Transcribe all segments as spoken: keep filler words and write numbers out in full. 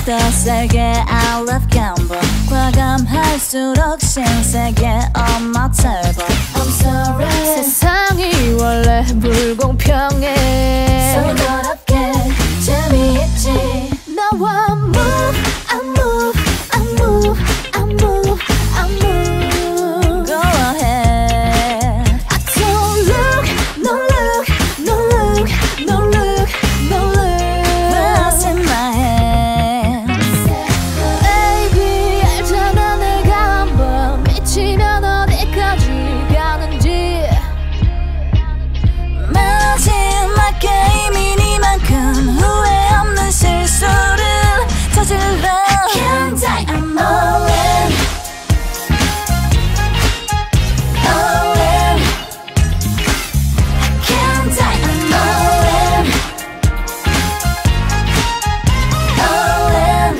더 세게 I love gamble 과감할수록 신세계 on my table I'm sorry 세상이 원래 불공평해 So 더럽게 재미있지 나와 move I move I move I move I move Go ahead I don't look no look no look no look no look What's in my hands Baby 알잖아 내가 한번 미치면 어디까지 가는지 마지막 게임이니만큼 후회 없는 실수를 저질러 Can't die, I'm all in All in Can't die, I'm all in All in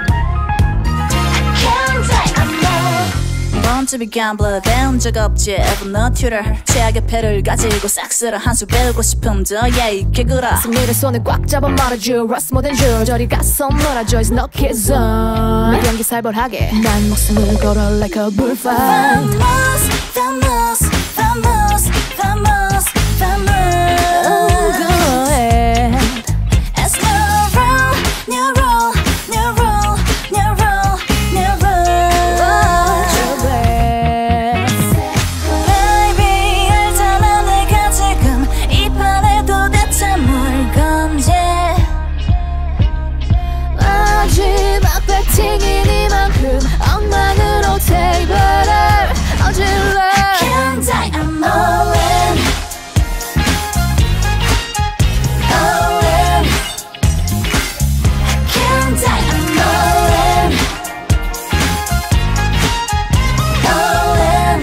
Can't die, I'm all in 번집이 gambler 배운 적 없지 ever no tutor 최악의 패를 가지고 싹쓸어 한 수 배우고 싶음 더 yeah 개구라 승리를 손에 꽉 잡아 말아줘 Rust more than you 저리 가서 놀아줘 It's no kids on 내 경기 살벌하게 난 목숨을 걸어 like a bullfight Famous, famous, famous, famous, famous Oh, go ahead It's new rule, new rule, new rule, new rule, new rule Your best Baby 알잖아 내가 지금 이 판에 도대체 뭘 건지 마지막 배팅이니만큼 엉망으로 테이블을 어질러 Can't die, I'm all in All in Can't die, I'm all in All in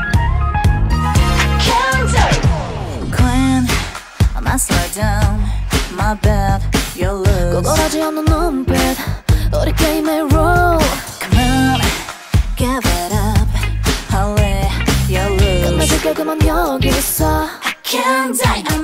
Can't die Queen, I slow down My bad, you lose 꼬걸하지 않는 눈빛 우리 게임의 rule Come on, give it up Holy, you lose 끝내줄게 그만 여기서 I can't die, I'm